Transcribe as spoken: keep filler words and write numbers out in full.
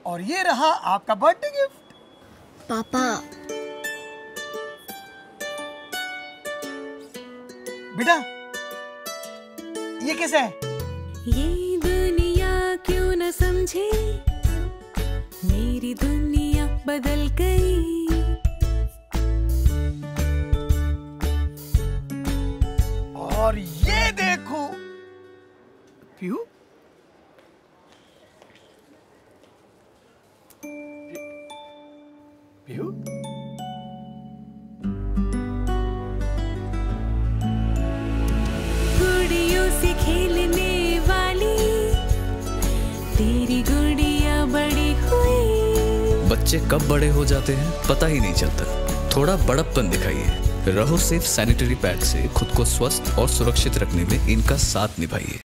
और ये रहा आपका बर्थडे गिफ्ट। पापा, बेटा ये कैसा है? ये दुनिया क्यों न समझे, मेरी दुनिया बदल गई। और ये देखो पीहू, पीहू गुड़ियों से खेलने वाली तेरी गुड़िया बड़ी हुई। बच्चे कब बड़े हो जाते हैं पता ही नहीं चलता। थोड़ा बड़प्पन दिखाइए। रहो सेफ सैनिटरी पैड से खुद को स्वस्थ और सुरक्षित रखने में इनका साथ निभाइए।